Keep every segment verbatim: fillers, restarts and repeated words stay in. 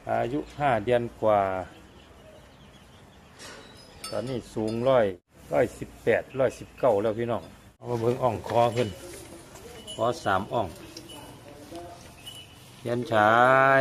อายุห้าเดือนกว่าตอนนี้สูงร้อยร้อยสิบแปดร้อยสิบเก้าแล้วพี่น้องเอามาเบิ่งอ่องคอขึ้นคอสามอ่องยันชาย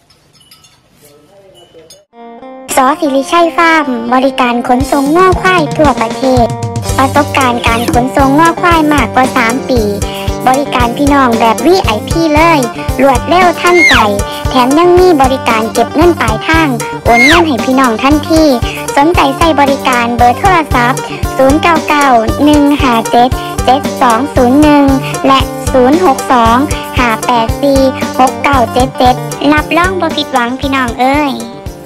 สอศิริชัยฟาร์มบริการขนส่งง้อควายทั่วประเทศประสบการณ์การขนส่งง้อควายมากกว่าสามปีบริการพี่น้องแบบ วี ไอ พี เลยรวดเร็วทันใจแถมยังมีบริการเก็บเงินปลายทางโอนเงินให้พี่น้องทันทีสนใจใส่บริการเบอร์โทรศัพท์ศูนย์ เก้า เก้า หนึ่ง ห้า เจ็ด เจ็ด สอง ศูนย์ หนึ่งและศูนย์ หก สอง ห้า แปด สี่ หก เก้า เจ็ด เจ็ดรับรองบ่ผิดหวังพี่น้องเอ้ย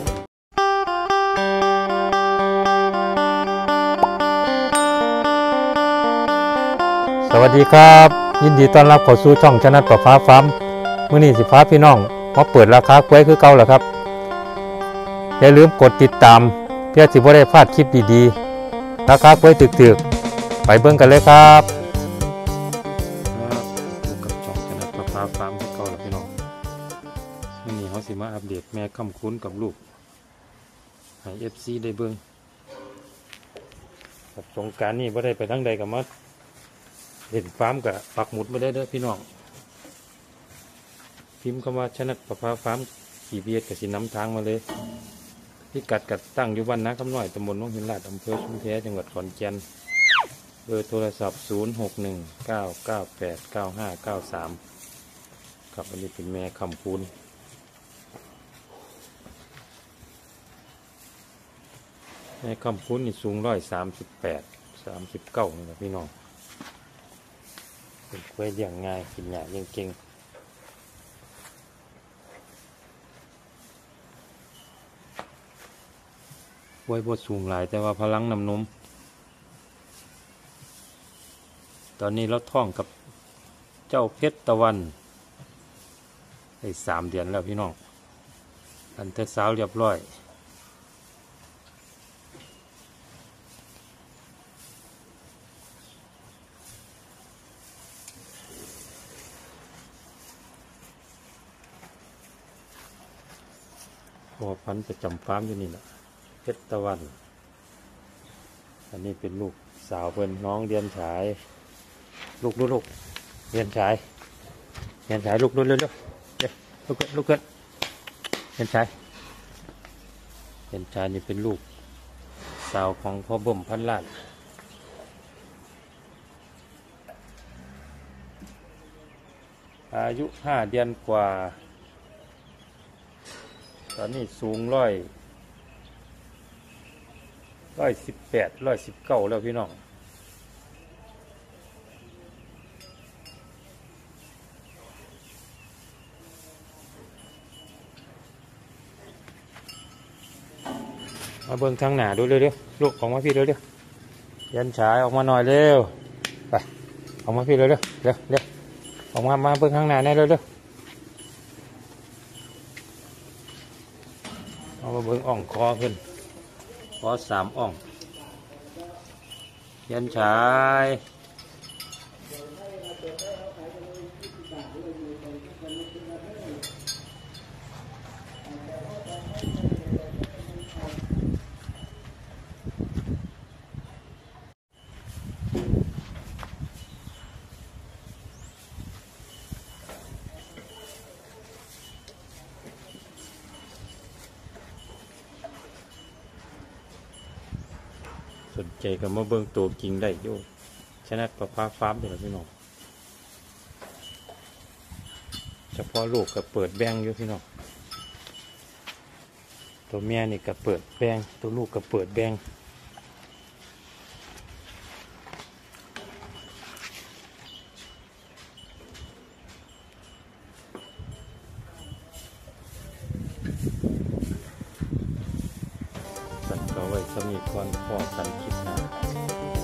สวัสดีครับยินดีต้อนรับเข้าสู่ช่องชนะประฟ้าฟาร์มมื้อนี้สิฟ้าพี่น้องมาเปิดราคากล้วยคือเก่าแล้วครับอย่าลืมกดติดตามเพื่อสิบ่ได้พลาดคลิปดีๆราคากล้วยถึกๆไปเบิ่งกันเลยครับอยู่กับช่องชนะประฟ้าฟาร์มคือเก่าแล้วพี่น้องมื้อนี้เฮาสิมาอัปเดตแม่ค่ำคุ้นกับลูกให้ เอฟ ซี ได้เบิ่งกับสงกรานต์นี้บ่ได้ไปทางใดก็มาเห็นฟาร์มกับปักหมุดไม่ได้เด้อพี่น้องพิมพ์คำว่าชนะประภาฟาร์มขี่เบียดกับสิน้ำทางมาเลยพิกัดกัดตั้งอยู่บ้านนาคำน้อยตำบลน้องหินลาดอำเภอชุมแพจังหวัดขอนแก่นเบอร์โทรศัพท์ศูนย์ หก หนึ่ง เก้า เก้า แปด เก้า ห้า เก้า สามครับอันนี้เป็นแม่คำพูนแม่คำพูนนี่สูงร้อยสามสิบแปดสามสิบเก้านี่นะพี่น้องเป็นกล้วยเลี้ยงง่ายกินหญ้ายังเก่งกล้วยบดสูงหลายแต่ว่าพลังน้ำนมตอนนี้เราท้องกับเจ้าเพชรตะวันได้สามเดือนแล้วพี่น้องอันเธอสาวเรียบร้อยพอพันประจำฟาร์มอยู่นี่แหละเพชรตะวันอันนี้เป็นลูกสาวเพิ่นน้องเรียนฉายลูกลูกลูกเรียนฉายเรียนฉายลูกลูกเร็วเร็วเร็วลูกเกิดลูกเกิดเรียนฉายเรียนฉายนี่เป็นลูกสาวของพ่อบ่มพันล้านอายุห้าเดือนกว่าตอนนี้สูงร้อยร้อยสิบแปดร้อยสิบเก้าแล้วพี่น้องมาเบิ่งทางหน้าดูเร็วๆลูกออกมาพี่เร็วๆยันฉายออกมาหน่อยเร็วไปออกมาพี่เร็วๆเร็วเร็วออกมามาเบิ่งข้างหน้าแน่เร็วๆเอามาเบิ่งอ่องคอขึ้นคอสามอ่องยันชายสนใจก็มาเบิ่งตัวจริงได้โยชนะประภาฟาร์มเดี๋ยวพี่น้องเฉพาะลูกก็เปิดแบงอยู่พี่น้องตัวแม่นี่ก็เปิดแบงตัวลูกก็เปิดแบงสัตว์ก็ไว้สมีก่อนพอกันคิดนะ